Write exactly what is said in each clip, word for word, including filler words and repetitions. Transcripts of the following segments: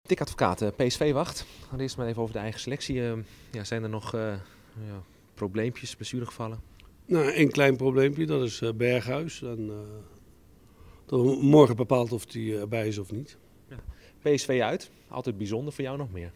Dick Advocaat, uh, P S V wacht. Dan eerst maar even over de eigen selectie. Uh, ja, zijn er nog uh, ja, probleempjes, blessuregevallen? Nou, één klein probleempje, dat is uh, Berghuis. En, uh, dat morgen bepaalt of hij erbij is of niet. Ja. P S V uit, altijd bijzonder, voor jou nog meer?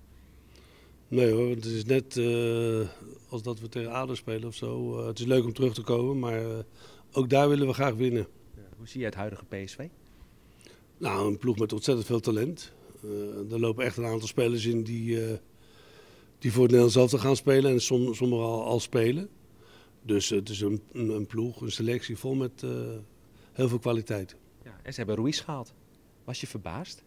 Nee hoor, het is net uh, als dat we tegen A D O spelen of zo. Uh, het is leuk om terug te komen, maar uh, ook daar willen we graag winnen. Ja, hoe zie je het huidige P S V? Nou, een ploeg met ontzettend veel talent. Uh, er lopen echt een aantal spelers in die, uh, die voor het Nederlands elftal gaan spelen en som, sommigen al, al spelen. Dus uh, het is een, een, een ploeg, een selectie vol met uh, heel veel kwaliteit. Ja, en ze hebben Ruiz gehaald. Was je verbaasd?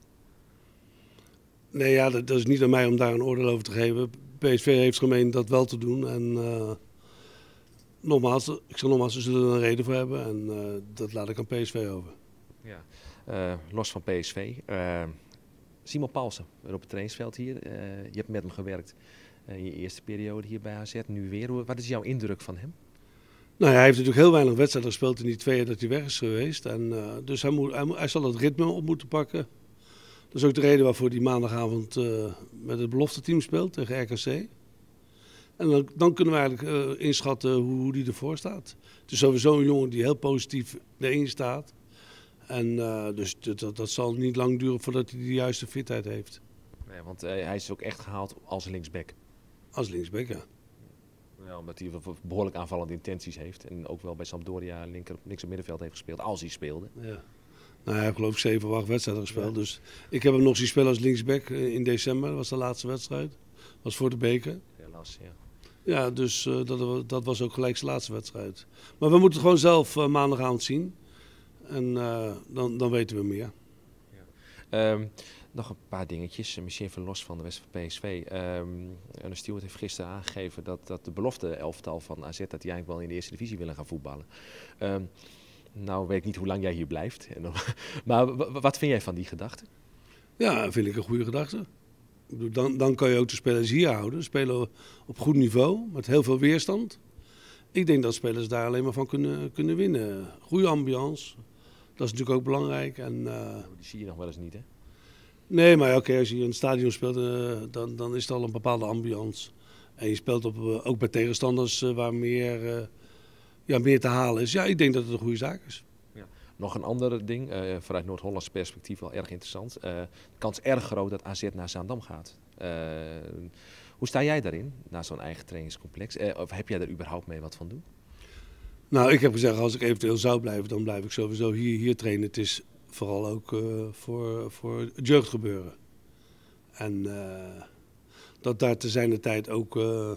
Nee, ja, dat, dat is niet aan mij om daar een oordeel over te geven. P S V heeft gemeend dat wel te doen. En uh, nogmaals, ik zeg nogmaals, ze zullen er een reden voor hebben. En uh, dat laat ik aan P S V over. Ja. Uh, los van P S V. Uh, Simon Paulsen, weer op het trainingsveld hier. Uh, je hebt met hem gewerkt uh, in je eerste periode hier bij A Z. Nu weer. Wat is jouw indruk van hem? Nou ja, hij heeft natuurlijk heel weinig wedstrijden gespeeld in die twee jaar dat hij weg is geweest. En, uh, dus hij, moet, hij, hij zal het ritme op moeten pakken. Dat is ook de reden waarvoor hij maandagavond uh, met het belofteteam speelt tegen R K C. En dan, dan kunnen we eigenlijk uh, inschatten hoe, hoe die ervoor staat. Het is sowieso een jongen die heel positief erin staat. En uh, dus dat, dat zal niet lang duren voordat hij de juiste fitheid heeft. Nee, want uh, hij is ook echt gehaald als linksback. Als linksback, ja. Ja, omdat hij behoorlijk aanvallende intenties heeft. En ook wel bij Sampdoria linker, links op middenveld heeft gespeeld, als hij speelde. Ja. Nou, hij heeft geloof ik zeven of acht wedstrijden gespeeld. Ja. Dus ik heb hem nog zien spelen als linksback in december. Dat was de laatste wedstrijd. Dat was voor de beker. Helaas, ja. Ja, dus uh, dat, dat was ook gelijk zijn laatste wedstrijd. Maar we moeten het gewoon zelf uh, maandagavond zien. En uh, dan, dan weten we meer. Ja. Um, nog een paar dingetjes, misschien even los van de wedstrijd van P S V. Um, de Stewart heeft gisteren aangegeven dat, dat de belofte elftal van A Z... dat die eigenlijk wel in de eerste divisie willen gaan voetballen. Um, nou weet ik niet hoe lang jij hier blijft. Maar wat vind jij van die gedachte? Ja, vind ik een goede gedachte. Dan, dan kan je ook de spelers hier houden. Spelen op goed niveau, met heel veel weerstand. Ik denk dat spelers daar alleen maar van kunnen, kunnen winnen. Goede ambiance, dat is natuurlijk ook belangrijk. En, uh... die zie je nog wel eens niet, hè? Nee, maar oké, als je in het stadion speelt, uh, dan, dan is het al een bepaalde ambiance. En je speelt op, uh, ook bij tegenstanders uh, waar meer, uh, ja, meer te halen is. Ja, ik denk dat het een goede zaak is. Ja. Nog een ander ding, uh, vanuit Noord-Hollands perspectief wel erg interessant. Uh, de kans erg groot dat A Z naar Zaandam gaat. Uh, hoe sta jij daarin, naar zo'n eigen trainingscomplex? Uh, of heb jij er überhaupt mee wat van doen? Nou, ik heb gezegd, als ik eventueel zou blijven, dan blijf ik sowieso hier, hier trainen. Het is vooral ook uh, voor, voor het jeugdgebeuren. En uh, dat daar te zijner tijd ook, uh,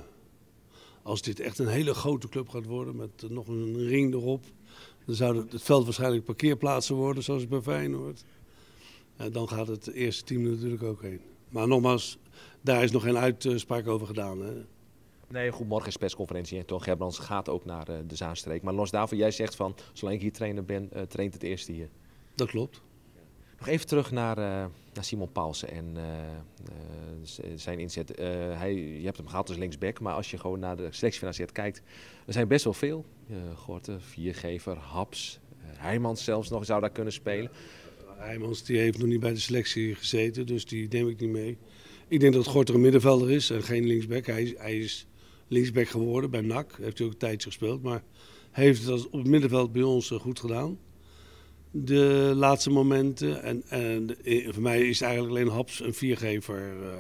als dit echt een hele grote club gaat worden, met uh, nog een ring erop, dan zou het, het veld waarschijnlijk parkeerplaatsen worden, zoals bij Feyenoord. Uh, dan gaat het eerste team natuurlijk ook heen. Maar nogmaals, daar is nog geen uitspraak over gedaan. Hè. Nee, goed, morgen is persconferentie en toch Gerbrands gaat ook naar uh, de Zaanstreek. Maar los daarvan, jij zegt van, zolang ik hier trainer ben, uh, traint het eerste hier. Dat klopt. Nog even terug naar, uh, naar Simon Paulsen en uh, uh, zijn inzet. Uh, hij, je hebt hem gehad als linksback, maar als je gewoon naar de selectie van A Z kijkt, er zijn best wel veel. Uh, Gorten, Viergever, Haps, uh, Heijmans zelfs nog zou daar kunnen spelen. Ja, Heijmans die heeft nog niet bij de selectie gezeten, dus die neem ik niet mee. Ik denk dat Gorter een middenvelder is en geen linksback. Hij is, hij is linksback geworden bij N A C, heeft hij ook een tijdje gespeeld, maar hij heeft het op het middenveld bij ons goed gedaan. De laatste momenten. En, en de, voor mij is eigenlijk alleen Haps een viergever uh,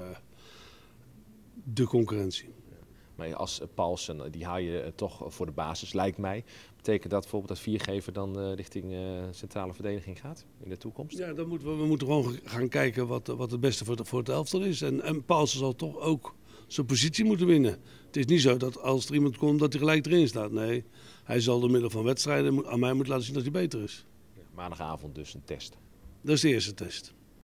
de concurrentie. Maar als Paulsen, die haal je uh, toch voor de basis, lijkt mij. Betekent dat bijvoorbeeld dat viergever dan uh, richting uh, centrale verdediging gaat in de toekomst? Ja, dan moeten we, we moeten gewoon gaan kijken wat, wat het beste voor, de, voor het elftal is. En, en Paulsen zal toch ook zijn positie moeten winnen. Het is niet zo dat als er iemand komt dat hij gelijk erin staat. Nee, hij zal door middel van wedstrijden aan mij moeten laten zien dat hij beter is. Maandagavond dus een test. Dat is de eerste test.